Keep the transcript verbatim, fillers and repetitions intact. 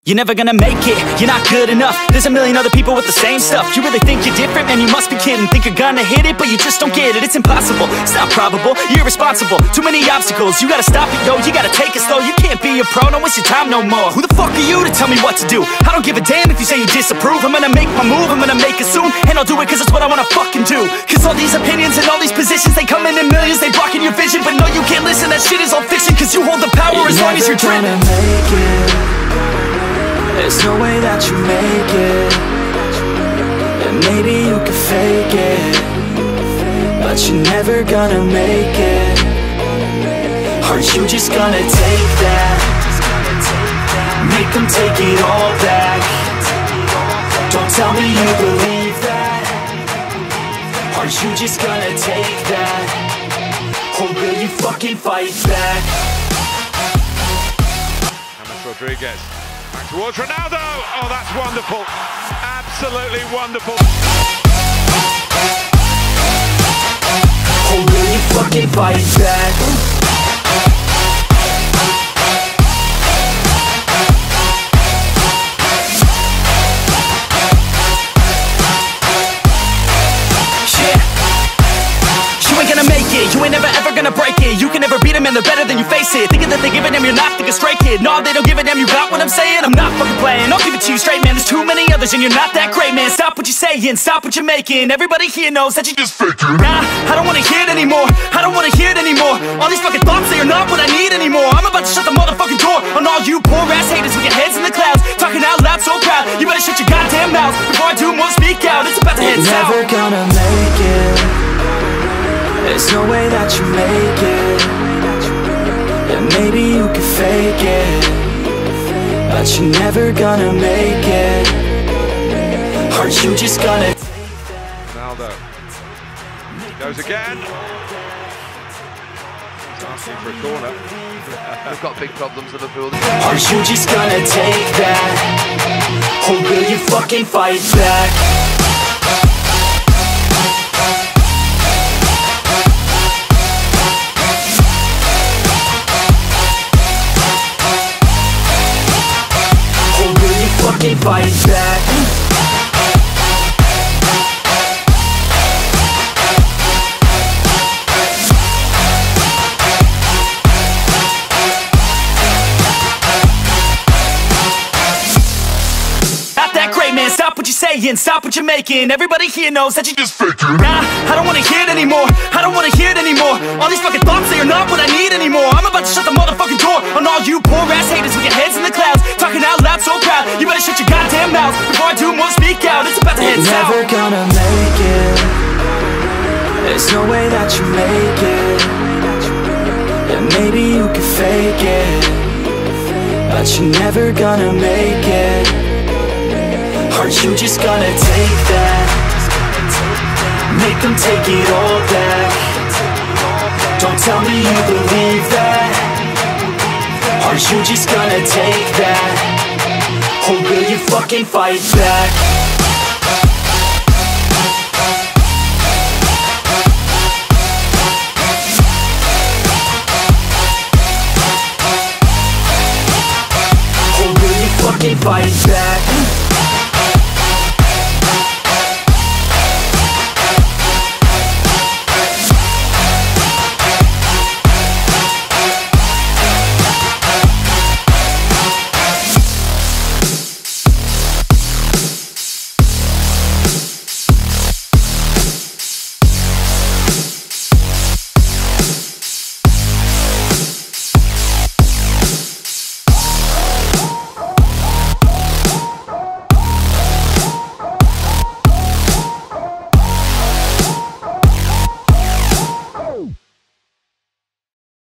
You're never gonna make it, you're not good enough. There's a million other people with the same stuff. You really think you're different? Man, you must be kidding. Think you're gonna hit it, but you just don't get it. It's impossible, it's not probable, you're irresponsible. Too many obstacles, you gotta stop it, yo. You gotta take it slow, you can't be a pro. Don't waste your time no more. Who the fuck are you to tell me what to do? I don't give a damn if you say you disapprove. I'm gonna make my move, I'm gonna make it soon. And I'll do it cause it's what I wanna fucking do. Cause all these opinions and all these positions, they come in in millions, they blocking your vision. But no, you can't listen, that shit is all fiction. Cause you hold the power as long as you're dreaming. Make it. There's no way that you make it. And maybe you can fake it, but you're never gonna make it. Aren't you just gonna take that? Make them take it all back. Don't tell me you believe that. Aren't you just gonna take that? Or will you fucking fight back? James Rodriguez. Back towards Ronaldo. Oh, that's wonderful. Absolutely wonderful. Or will you fucking fight back? You ain't never ever gonna break it. You can never beat them and they're better than you, face it. Thinking that they give a damn, you're not thinking straight, kid. No, they don't give a damn, you got what I'm saying? I'm not fucking playing, I'll give it to you straight, man. There's too many others and you're not that great, man. Stop what you're saying, stop what you're making. Everybody here knows that you just faking. Nah, I don't wanna hear it anymore, I don't wanna hear it anymore. All these fucking thoughts, they are not what I need anymore. I'm about to shut the motherfucking door on all you poor ass haters with your heads in the clouds, talking out loud so proud. You better shut your goddamn mouth before I do more speak out. It's about to head south. You're never gonna make it. There's no way that you make it. And maybe you can fake it, but you're never gonna make it. Aren't you just gonna Ronaldo goes again. He's asking for a corner. They've got big problems, Liverpool. Aren't you just gonna take that? Or will you fucking fight back? Fucking fight back. Not that great, man. Stop what you're saying, stop what you're making. Everybody here knows that you just faking. Nah, I don't wanna hear it anymore, I don't wanna hear it anymore. All these fucking thoughts, they are not what I need anymore. I'm about to shut the motherfucking door on all you poor ass haters with your heads in the clouds, talking out loud so proud. You better shut your goddamn mouth before I do more speak out. It's about to head south. You're never gonna make it. There's no way that you make it. And maybe you can fake it, but you're never gonna make it. Aren't you just gonna take that? Make them take it all back. Don't tell me you believe that. Aren't you just gonna take that? Or will you fucking fight back?